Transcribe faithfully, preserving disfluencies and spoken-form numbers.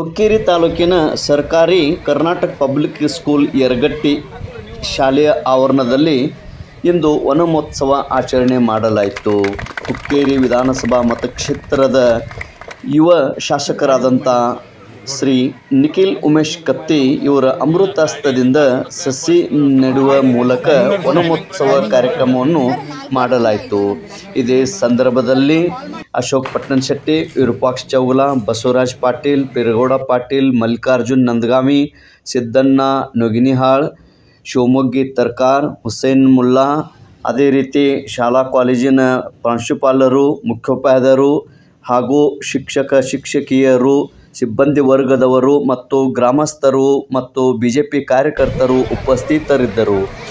ಹುಕ್ಕೇರಿ ತಾಲೂಕಿನ ಸರ್ಕಾರಿ Karnataka public school Yaragatti ಶಾಲೆಯ ಆವರಣದಲ್ಲಿ ಇಂದು ವನಮಹೋತ್ಸವ ಆಚರಣೆ ಮಾಡಲಾಯಿತು. ಹುಕ್ಕೇರಿ ವಿಧಾನಸಭಾ ಮತಕ್ಷೇತ್ರದ ಯುವ ಶಾಸಕರಾದಂಥ ಶ್ರೀ ನಿಖಿಲ್ ಉಮೇಶ್ ಕತ್ತಿ ಇವರ ಅಮೃತಾಸ್ತದಿಂದ ಸಸಿ ನೆಡುವ ಮೂಲಕ ವನಮಹೋತ್ಸವ ಕಾರ್ಯಕ್ರಮವನ್ನು ಮಾಡಲಾಯಿತು. ಇದೇ ಸಂದರ್ಭದಲ್ಲಿ ಅಶೋಕ್ ಪಟ್ಟಣಶೆಟ್ಟಿ, ವಿರೂಪಾಕ್ಷ ಚೌಗಲ, ಬಸವರಾಜ್ ಪಾಟೀಲ್, ಪೀರಗೌಡ ಪಾಟೀಲ್, ಮಲ್ಲಿಕಾರ್ಜುನ್ ನಂದಗಾಮಿ, ಸಿದ್ದಣ್ಣ ನುಗಿನಿಹಾಳ್, ಶಿವಮೊಗ್ಗಿ ತರ್ಕಾರ್, ಹುಸೇನ್ ಮುಲ್ಲಾ, ಅದೇ ರೀತಿ ಶಾಲಾ ಕಾಲೇಜಿನ ಪ್ರಾಂಶುಪಾಲರು, ಮುಖ್ಯೋಪಾಧ್ಯಾಯರು ಹಾಗೂ ಶಿಕ್ಷಕ ಶಿಕ್ಷಕಿಯರು, ಸಿಬ್ಬಂದಿ ವರ್ಗದವರು ಮತ್ತು ಗ್ರಾಮಸ್ಥರು ಮತ್ತು ಬಿಜೆಪಿ ಕಾರ್ಯಕರ್ತರು ಉಪಸ್ಥಿತರಿದ್ದರು.